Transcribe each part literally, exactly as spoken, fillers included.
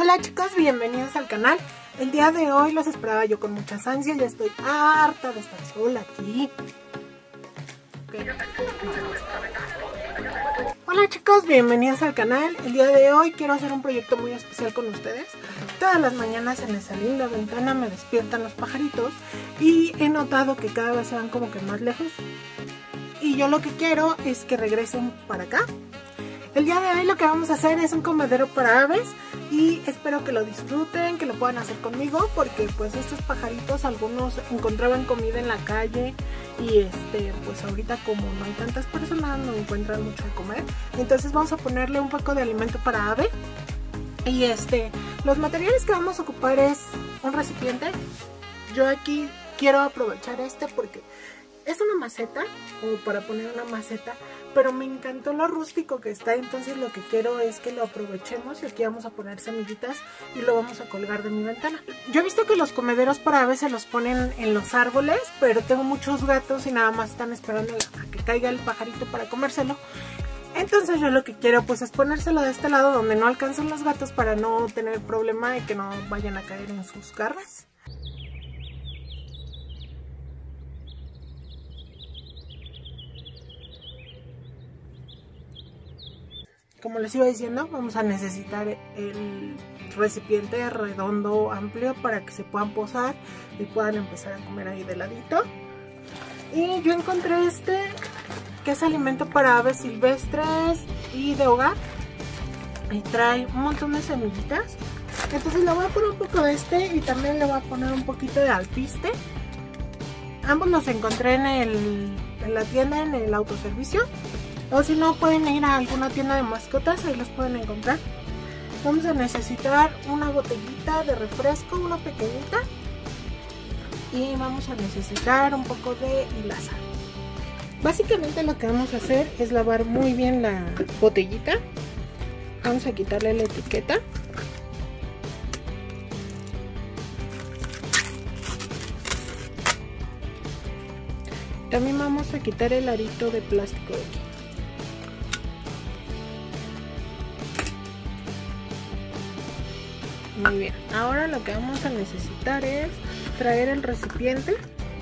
Hola chicos, bienvenidos al canal. El día de hoy los esperaba yo con muchas ansias. Ya estoy harta de estar sola aquí. Okay. Hola chicos, bienvenidos al canal. El día de hoy quiero hacer un proyecto muy especial con ustedes. Todas las mañanas en esa linda ventana me despiertan los pajaritos y he notado que cada vez se van como que más lejos. Y yo lo que quiero es que regresen para acá. El día de hoy lo que vamos a hacer es un comedero para aves y espero que lo disfruten, que lo puedan hacer conmigo, porque pues estos pajaritos algunos encontraban comida en la calle y este pues ahorita como no hay tantas personas no encuentran mucho de comer. Entonces vamos a ponerle un poco de alimento para ave y este los materiales que vamos a ocupar es un recipiente. Yo aquí quiero aprovechar este porque es una maceta, o para poner una maceta, pero me encantó lo rústico que está, entonces lo que quiero es que lo aprovechemos y aquí vamos a poner semillitas y lo vamos a colgar de mi ventana. Yo he visto que los comederos para aves se los ponen en los árboles, pero tengo muchos gatos y nada más están esperando a que caiga el pajarito para comérselo. Entonces yo lo que quiero pues es ponérselo de este lado donde no alcanzan los gatos para no tener problema de que no vayan a caer en sus garras. Como les iba diciendo, vamos a necesitar el recipiente redondo amplio para que se puedan posar y puedan empezar a comer ahí de ladito. Y yo encontré este, que es alimento para aves silvestres y de hogar. Y trae un montón de semillitas. Entonces le voy a poner un poco de este y también le voy a poner un poquito de alpiste. Ambos los encontré en, el, en la tienda, en el autoservicio. O si no, pueden ir a alguna tienda de mascotas, ahí los pueden encontrar. Vamos a necesitar una botellita de refresco, una pequeñita. Y vamos a necesitar un poco de hilaza. Básicamente lo que vamos a hacer es lavar muy bien la botellita. Vamos a quitarle la etiqueta. También vamos a quitar el arito de plástico de aquí. Muy bien, ahora lo que vamos a necesitar es traer el recipiente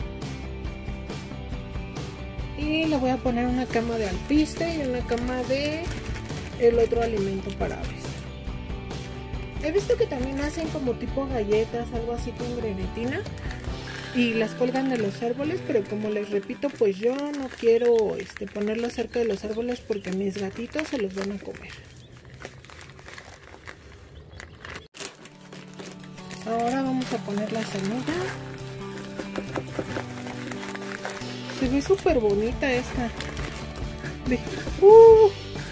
y le voy a poner una cama de alpiste y una cama de el otro alimento para aves. He visto que también hacen como tipo galletas, algo así con grenetina y las cuelgan de los árboles, pero como les repito, pues yo no quiero este, ponerlo cerca de los árboles porque mis gatitos se los van a comer. Ahora vamos a poner la semilla. Se ve súper bonita esta. Uh.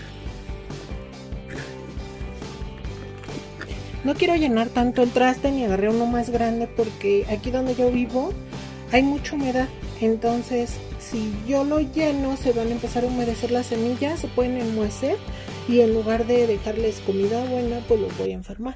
No quiero llenar tanto el traste ni agarré uno más grande porque aquí donde yo vivo hay mucha humedad. Entonces si yo lo lleno se van a empezar a humedecer las semillas, se pueden enmohecer y en lugar de dejarles comida buena pues los voy a enfermar.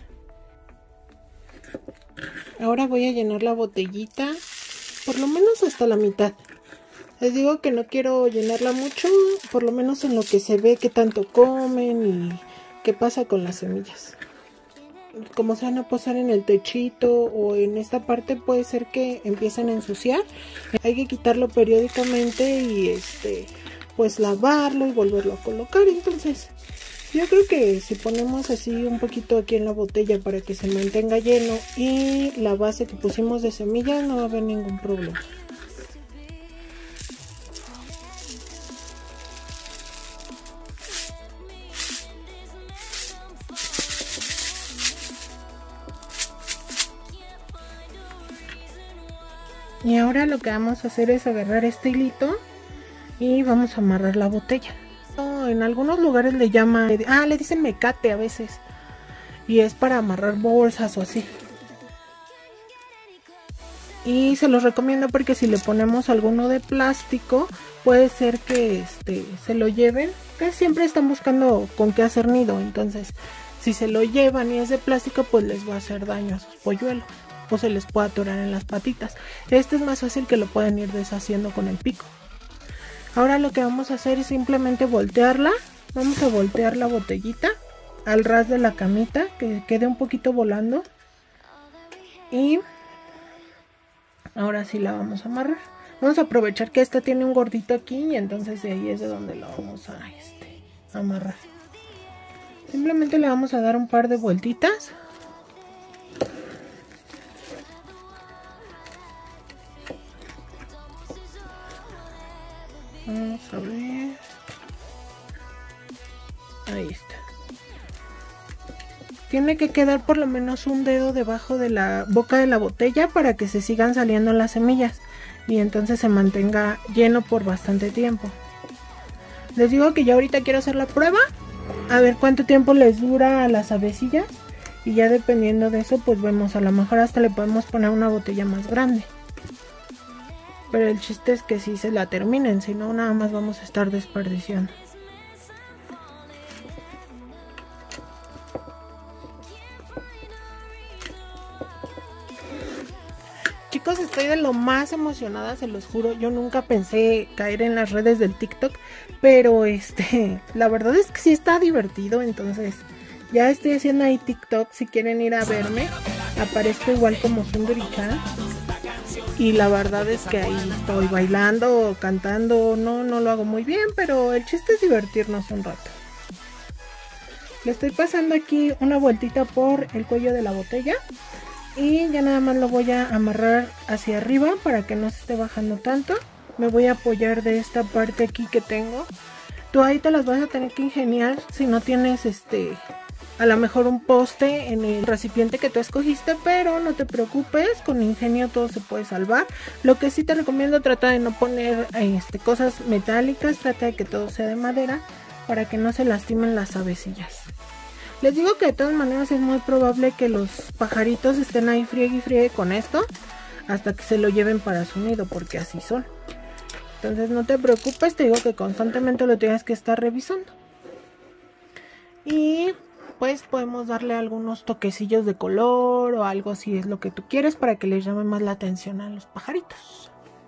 Ahora voy a llenar la botellita por lo menos hasta la mitad. Les digo que no quiero llenarla mucho, por lo menos en lo que se ve que tanto comen y qué pasa con las semillas. Como se van a posar en el techito o en esta parte puede ser que empiecen a ensuciar. Hay que quitarlo periódicamente y este pues lavarlo y volverlo a colocar. Entonces yo creo que si ponemos así un poquito aquí en la botella para que se mantenga lleno y la base que pusimos de semillas no va a haber ningún problema. Y ahora lo que vamos a hacer es agarrar este hilito y vamos a amarrar la botella. En algunos lugares le llaman, ah, le dicen mecate a veces. Y es para amarrar bolsas o así. Y se los recomiendo porque si le ponemos alguno de plástico, puede ser que este, se lo lleven. Que siempre están buscando con qué hacer nido. Entonces, si se lo llevan y es de plástico, pues les va a hacer daño a sus polluelos. O se les puede atorar en las patitas. Este es más fácil que lo pueden ir deshaciendo con el pico. Ahora lo que vamos a hacer es simplemente voltearla. Vamos a voltear la botellita al ras de la camita, que quede un poquito volando. Y ahora sí la vamos a amarrar. Vamos a aprovechar que esta tiene un gordito aquí y entonces de ahí es de donde la vamos a este, amarrar. Simplemente le vamos a dar un par de vueltitas. Vamos a ver. Ahí está. Tiene que quedar por lo menos un dedo debajo de la boca de la botella para que se sigan saliendo las semillas y entonces se mantenga lleno por bastante tiempo. Les digo que ya ahorita quiero hacer la prueba, a ver cuánto tiempo les dura a las avecillas y ya dependiendo de eso pues vemos, a lo mejor hasta le podemos poner una botella más grande. Pero el chiste es que sí se la terminen, si no nada más vamos a estar desperdiciando. Chicos, estoy de lo más emocionada, se los juro. Yo nunca pensé caer en las redes del TikTok, pero este, la verdad es que sí está divertido. Entonces ya estoy haciendo ahí TikTok, si quieren ir a verme. Aparezco igual como Sundari-chan. Y la verdad es que ahí estoy bailando, cantando. No, no lo hago muy bien, pero el chiste es divertirnos un rato. Le estoy pasando aquí una vueltita por el cuello de la botella. Y ya nada más lo voy a amarrar hacia arriba para que no se esté bajando tanto. Me voy a apoyar de esta parte aquí que tengo. Tú ahí te las vas a tener que ingeniar si no tienes este... a lo mejor un poste en el recipiente que tú escogiste, pero no te preocupes, con ingenio todo se puede salvar. Lo que sí te recomiendo, trata de no poner este, cosas metálicas, trata de que todo sea de madera para que no se lastimen las avecillas. Les digo que de todas maneras es muy probable que los pajaritos estén ahí friegue y friegue con esto hasta que se lo lleven para su nido, porque así son. Entonces no te preocupes, te digo que constantemente lo tienes que estar revisando. Y pues podemos darle algunos toquecillos de color o algo si es lo que tú quieres para que les llame más la atención a los pajaritos.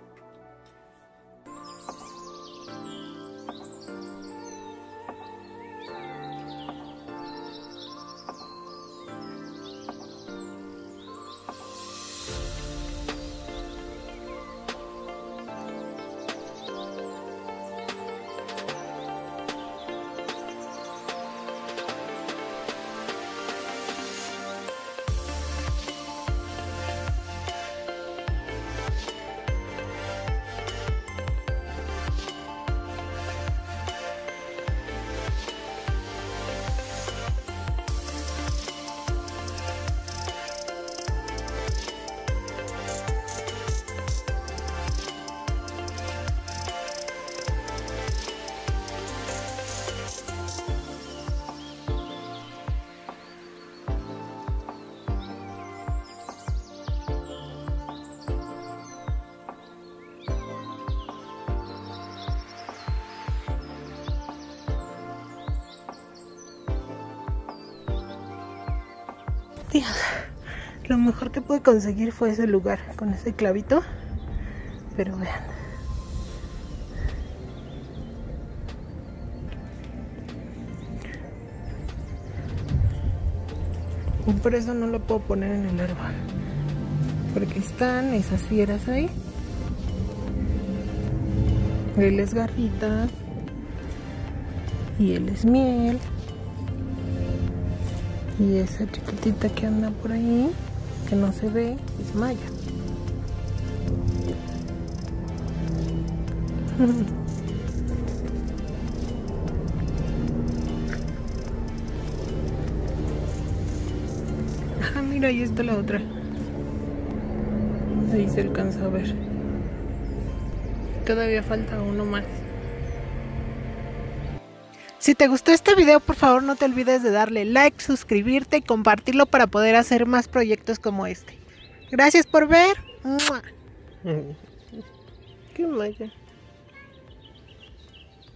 Dios, lo mejor que pude conseguir fue ese lugar con ese clavito, pero vean. Y por eso no lo puedo poner en el árbol, porque están esas fieras ahí. Él es garritas y él es miel. Y esa chiquitita que anda por ahí, que no se ve, es Maya. Ah, mira, ahí está la otra. Ahí se alcanza a ver. Todavía falta uno más. Si te gustó este video, por favor no te olvides de darle like, suscribirte y compartirlo para poder hacer más proyectos como este. Gracias por ver. ¡Mua! ¡Qué Maya!